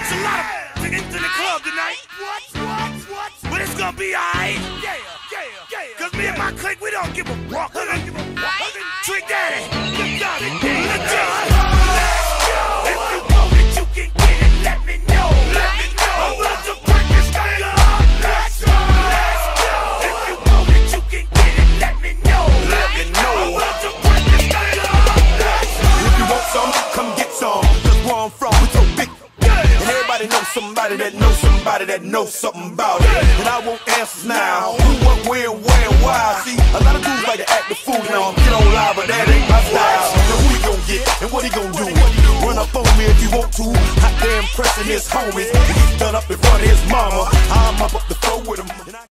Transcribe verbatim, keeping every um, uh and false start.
It's a lot of into the club tonight. What, what, what? But it's gonna be alright. Yeah, yeah, yeah. Cause me and my clique, we don't give a fuck. We don't give a fuck. Trick Daddy, look down the day. Look down. Let's go. If you want it, you can get it. Let me know. Let me know. I'm about to break this thing up. Let's go. Let's go. If you want it, you can get it. Let me know. Let me know. I'm about to break this thing up. Let's go. If you want some, come get some. Cause where I'm from, we so big. And everybody knows somebody that knows somebody that knows something about it. And I want answers now. Who, what, where, where, and why? See, a lot of dudes like to act the fool now. Get on live, but that ain't my style. Now who he gon' get and what he gon' do? Run up on me if you want to. Hot damn pressing his homies. He's done up in front of his mama. I'm up up the floor with him.